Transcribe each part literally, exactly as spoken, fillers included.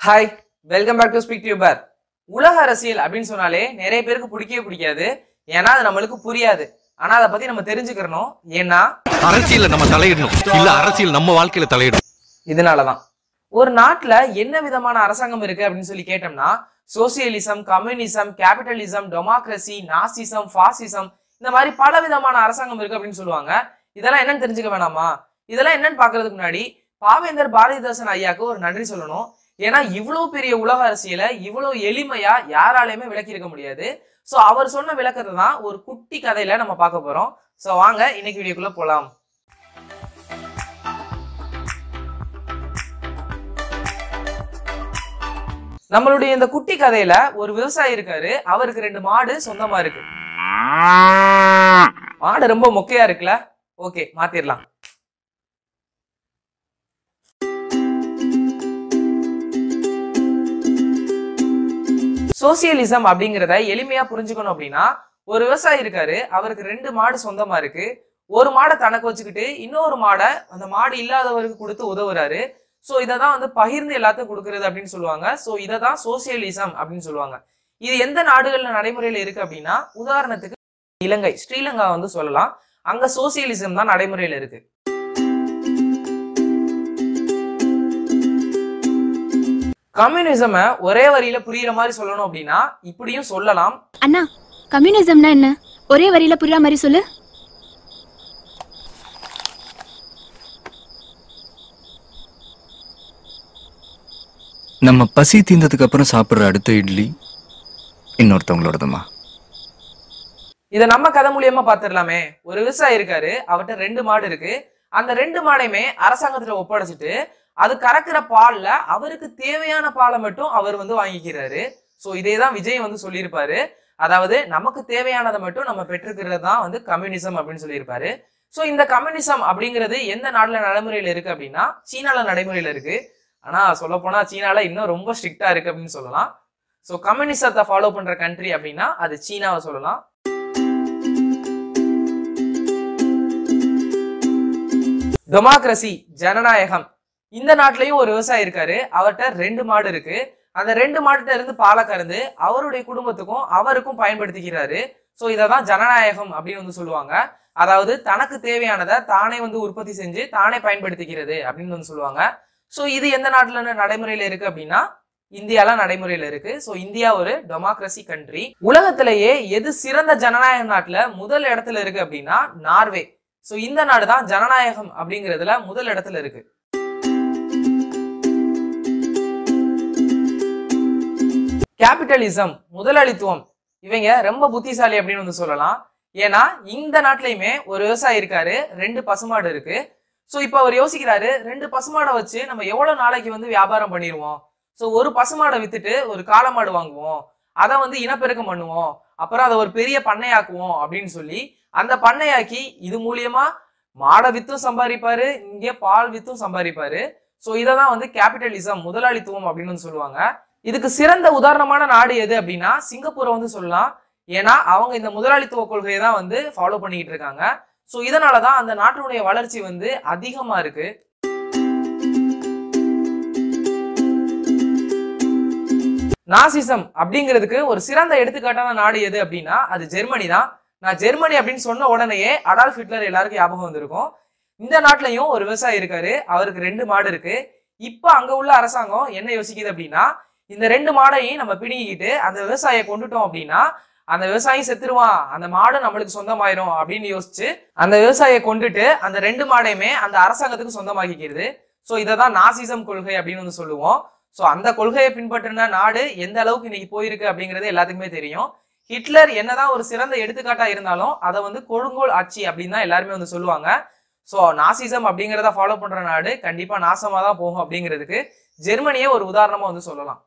Hi, welcome back to speak tuber. உலக அரசியல் அப்படின்னு சொன்னாலே நிறைய பேருக்கு பிடிக்கவே பிடிக்காது. ஏன்னா அது நம்மளுக்கு புரியாது. ஆனா அதை பத்தி நம்ம தெரிஞ்சுக்கணும். ஏன்னா அரசியல் நம்ம தலையிடணும், இல்ல அரசியல் நம்ம வாழ்க்கையில தலையிடும். இதனாலதான் ஒரு நாட்டுல என்ன விதமான அரசாங்கம் இருக்கு அப்படின்னு சொல்லி கேட்டோம்னா, socialism, communism, capitalism, democracy, nazism, fascism, இந்த மாதிரி பல விதமான அரசாங்கம் இருக்கு அப்படின்னு சொல்லுவாங்க. இதெல்லாம் என்னன்னு தெரிஞ்சுக்க வேணாமா? இதெல்லாம் என்னன்னு பாக்குறதுக்கு முன்னாடி பாவேந்தர் பாரதிதாசன் ஐயாக்கு ஒரு நன்றி சொல்லணும். ஏன்னா இவ்வளவு பெரிய உலக அரசியலை இவ்வளவு எளிமையா யாராலையுமே விளக்கி இருக்க முடியாது. சோ அவர் சொன்ன விளக்கத்தை தான் ஒரு குட்டி கதையில நம்ம பார்க்க போறோம். சோ வாங்க இன்னைக்கு வீடியோக்குள்ள போலாம். நம்மளுடைய இந்த குட்டி கதையில ஒரு விவசாயி இருக்காரு. அவருக்கு ரெண்டு மாடு சொந்தமா இருக்கு. மாடு ரொம்ப மொக்கையா இருக்குல்ல? ஓகே, மாத்திரலாம். சோசியலிசம் அப்படிங்கிறத எளிமையா புரிஞ்சுக்கணும் அப்படின்னா, ஒரு விவசாயி இருக்காரு. அவருக்கு ரெண்டு மாடு சொந்தமா இருக்கு. ஒரு மாடை தனக்கு வச்சுக்கிட்டு இன்னொரு மாடை அந்த மாடு இல்லாதவருக்கு கொடுத்து உதவுறாரு. சோ இததான் வந்து பகிர்ந்து எல்லாத்தையும் கொடுக்கறது அப்படின்னு சொல்லுவாங்க. சோ இததான் சோசியலிசம் அப்படின்னு சொல்லுவாங்க. இது எந்த நாடுகள்ல நடைமுறையில இருக்கு அப்படின்னா, உதாரணத்துக்கு இலங்கை, ஸ்ரீலங்கா வந்து சொல்லலாம். அங்க சோசியலிசம் தான் நடைமுறையில இருக்கு. கம்யூனிசம் ஒரே வரியில புரியுற மாதிரி சொல்லணும் அப்படின்னா இப்படியும் சொல்லலாம். அண்ணா, கம்யூனிசம்னா என்ன? ஒரே வரியில புரியுற மாதிரி சொல்லு. நம்ம பசி தீர்ந்ததுக்கு அப்புறம் சாப்பிடுற அடுத்த இட்லி இன்னொருத்தவங்களோடதுமா. இத நம்ம கதை மூலியமா பாத்துடலாமே. ஒரு விவசாயி இருக்காரு. அவர்கிட்ட ரெண்டு மாடு இருக்கு. அந்த ரெண்டு மாடையுமே அரசாங்கத்துல ஒப்படைச்சிட்டு அது கறக்குற பால்ல அவருக்கு தேவையான பாலை மட்டும் அவர் வந்து வாங்கிக்கிறாரு. சோ இதேதான் விஜய் வந்து சொல்லியிருப்பாரு. அதாவது நமக்கு தேவையானதை மட்டும் நம்ம பெற்றுக்கிறது தான் வந்து கம்யூனிசம் அப்படின்னு சொல்லியிருப்பாரு. சோ இந்த கம்யூனிசம் அப்படிங்கிறது எந்த நாட்டுல நடைமுறையில இருக்கு அப்படின்னா சீனால நடைமுறையில இருக்கு. ஆனா சொல்ல போனா சீனால இன்னும் ரொம்ப ஸ்ட்ரிக்டா இருக்கு அப்படின்னு சொல்லலாம். சோ கம்யூனிசத்தை ஃபாலோ பண்ற கண்ட்ரி அப்படின்னா அது சீனாவை சொல்லலாம். டெமோக்ரஸி, ஜனநாயகம். இந்த நாட்டிலையும் ஒரு விவசாயி இருக்காரு. அவர்கிட்ட ரெண்டு மாடு இருக்கு. அந்த ரெண்டு மாடுகிட்ட இருந்து பாலை கறந்து அவருடைய குடும்பத்துக்கும் அவருக்கும் பயன்படுத்திக்கிறாரு. சோ இததான் ஜனநாயகம் அப்படின்னு வந்து சொல்லுவாங்க. அதாவது தனக்கு தேவையானதை தானே வந்து உற்பத்தி செஞ்சு தானே பயன்படுத்திக்கிறது அப்படின்னு வந்து சொல்லுவாங்க. சோ இது எந்த நாட்டுல நடைமுறையில இருக்கு அப்படின்னா இந்தியால நடைமுறையில இருக்கு. சோ இந்தியா ஒரு டெமோக்ரஸி கண்ட்ரி. உலகத்திலேயே எது சிறந்த ஜனநாயக நாட்டுல முதல் இடத்துல இருக்கு அப்படின்னா நார்வே. சோ இந்த நாடு தான் ஜனநாயகம் அப்படிங்கிறதுல முதல் இடத்துல இருக்கு. கேபிட்டலிசம், முதலாளித்துவம். இவங்க ரொம்ப புத்திசாலி அப்படின்னு வந்து சொல்லலாம். ஏன்னா இந்த நாட்டிலையுமே ஒரு விவசாயி இருக்காரு. ரெண்டு பசுமாடு இருக்கு. சோ இப்ப அவர் யோசிக்கிறாரு, ரெண்டு பசுமாடை வச்சு நம்ம எவ்வளவு நாளைக்கு வந்து வியாபாரம் பண்ணிடுவோம். சோ ஒரு பசுமாடை வித்துட்டு ஒரு காளமாடு வாங்குவோம், அதை வந்து இனப்பெருக்கம் பண்ணுவோம், அப்புறம் அதை ஒரு பெரிய பண்ணையாக்குவோம் அப்படின்னு சொல்லி அந்த பண்ணையாக்கி இது மூலியமா மாடை வித்தும் சம்பாதிப்பாரு, இங்கே பால் வித்தும் சம்பாதிப்பாரு. சோ இததான் வந்து கேபிட்டலிசம், முதலாளித்துவம் அப்படின்னு வந்து சொல்லுவாங்க. இதுக்கு சிறந்த உதாரணமான நாடு எது அப்படின்னா சிங்கப்பூரை வந்து சொல்லலாம். ஏன்னா அவங்க இந்த முதலாளித்துவ கொள்கையை தான் வந்து ஃபாலோ பண்ணிக்கிட்டு இருக்காங்க. சோ இதனாலதான் அந்த நாட்டினுடைய வளர்ச்சி வந்து அதிகமா இருக்கு. நாசிசம் அப்படிங்கிறதுக்கு ஒரு சிறந்த எடுத்துக்காட்டான நாடு எது அப்படின்னா அது ஜெர்மனி தான். நான் ஜெர்மனி அப்படின்னு சொன்ன உடனேயே அடால்ஃப் ஹிட்லர் எல்லாருக்கும் ஞாபகம் வந்திருக்கும். இந்த நாட்டிலையும் ஒரு விவசாயி இருக்காரு. அவருக்கு ரெண்டு மாடு இருக்கு. இப்ப அங்க உள்ள அரசாங்கம் என்ன யோசிக்குது அப்படின்னா, இந்த ரெண்டு மாடையும் நம்ம பிடிங்கிக்கிட்டு அந்த விவசாயியை கொண்டுட்டோம் அப்படின்னா அந்த விவசாயி செத்துருவான், அந்த மாடு நம்மளுக்கு சொந்தமாயிரும் அப்படின்னு யோசிச்சு அந்த விவசாயியை கொண்டுட்டு அந்த ரெண்டு மாடையுமே அந்த அரசாங்கத்துக்கு சொந்தமாக்கிக்கிறது. சோ இததான் நாசிசம் கொள்கை அப்படின்னு வந்து சொல்லுவோம். சோ அந்த கொள்கையை பின்பற்றின நாடு எந்த அளவுக்கு இன்னைக்கு போயிருக்கு அப்படிங்கிறது எல்லாத்துக்குமே தெரியும். ஹிட்லர் என்னதான் ஒரு சிறந்த எடுத்துக்காட்டா இருந்தாலும் அதை வந்து கொடுங்கோல் ஆட்சி அப்படின்னு தான் எல்லாருமே வந்து சொல்லுவாங்க. சோ நாசிசம் அப்படிங்கிறத ஃபாலோ பண்ற நாடு கண்டிப்பா நாசமா தான் போகும் அப்படிங்கிறதுக்கு ஜெர்மனியே ஒரு உதாரணமா வந்து சொல்லலாம்.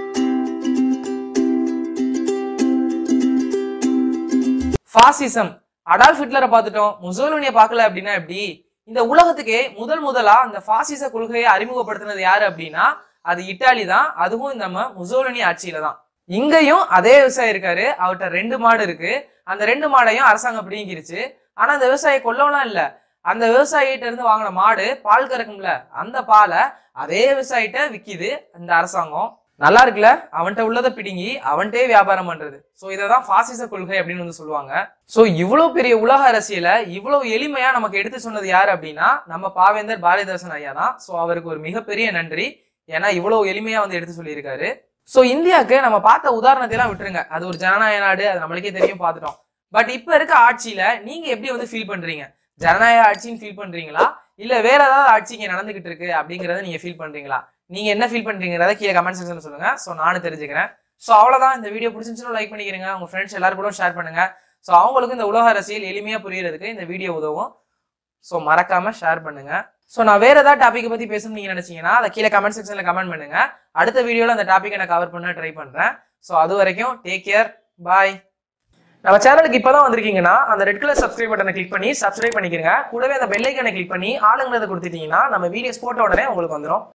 பாசிசம், அடால்ஃப் ஹிட்லரை பார்த்துட்டோம், முசோலினியை பார்க்கல அப்படின்னா எப்படி? இந்த உலகத்துக்கே முதல் முதலா அந்த பாசிச கொள்கையை அறிமுகப்படுத்தினது யாரு அப்படின்னா அது இட்டாலி தான். அதுவும் நம்ம முசோலினி ஆட்சியில தான். இங்கேயும் அதே விவசாயி இருக்காரு. அவர்கிட்ட ரெண்டு மாடு இருக்கு. அந்த ரெண்டு மாடையும் அரசாங்கம் பிடிங்கிருச்சு. ஆனா அந்த விவசாயி கொல்லலாம் இல்ல, அந்த விவசாயிகிட்ட இருந்து வாங்கின மாடு பால் கறக்கும்ல, அந்த பாலை அதே விவசாயிட்ட விக்குது இந்த அரசாங்கம். நல்லா இருக்குல்ல? அவன்கிட்ட உள்ளதை பிடுங்கி அவன்கிட்டே வியாபாரம் பண்றது. சோ இதான் பாசிச கொள்கை அப்படின்னு வந்து சொல்லுவாங்க. சோ இவ்வளவு பெரிய உலக அரசியலை இவ்வளவு எளிமையா நமக்கு எடுத்து சொன்னது யாரு அப்படின்னா நம்ம பாவேந்தர் பாரதிதாசன் ஐயா தான். சோ அவருக்கு ஒரு மிகப்பெரிய நன்றி. ஏன்னா இவ்வளவு எளிமையா வந்து எடுத்து சொல்லியிருக்காரு. சோ இந்தியாவுக்கு நம்ம பார்த்த உதாரணத்தை எல்லாம் விட்டுருங்க, அது ஒரு ஜனநாயக நாடு, அது நம்மளுக்கே தெரியும், பார்த்துட்டோம். பட் இப்ப இருக்க ஆட்சியில நீங்க எப்படி வந்து ஃபீல் பண்றீங்க? ஜனநாயக ஆட்சின்னு ஃபீல் பண்றீங்களா, இல்ல வேற ஏதாவது ஆட்சி இங்க நடந்துகிட்டு இருக்கு அப்படிங்கறத நீங்க ஃபீல் பண்றீங்களா? நீங்க என்ன ஃபீல் பண்றீங்கிறத கீழே கமெண்ட் செக்ஷன்ல சொல்லுங்க. சோ நானும் தெரிஞ்சுக்கிறேன். சோ அவ்வளவுதான். இந்த வீடியோ பிடிச்சிருந்துச்சுன்னா லைக் பண்ணிக்கிறீங்க, உங்க ஃப்ரெண்ட்ஸ் எல்லாரும் கூட ஷேர் பண்ணுங்க. சோ அவங்களுக்கு இந்த உலக அரசியல் எளிமையா புரியறதுக்கு இந்த வீடியோ உதவும். சோ மறக்காம ஷேர் பண்ணுங்க. சோ நான் வேற ஏதாவது டாபிக் பத்தி பேசணும்னு நீங்க நினைச்சீங்கன்னா அதை கீழே கமெண்ட் செக்ஷன்ல கமெண்ட் பண்ணுங்க. அடுத்த வீடியோல அந்த டாபிக்கை நான் கவர் பண்ண ட்ரை பண்றேன். சோ அது வரைக்கும் டேக் கேர், பாய். நம்ம சேனலுக்கு இப்பதான் வந்திருக்கீங்கன்னா அந்த ரெட் கலர் சப்ஸ்கிரைப் பட்டனை கிளிக் பண்ணி சப்ஸ்கிரைப் பண்ணிக்கிறங்க. கூடவே அந்த பெல் ஐகானை கிளிக் பண்ணி ஆளுங்கிறத கொடுத்துட்டீங்கன்னா நம்ம வீடியோஸ் போட்ட உடனே உங்களுக்கு வந்துடும்.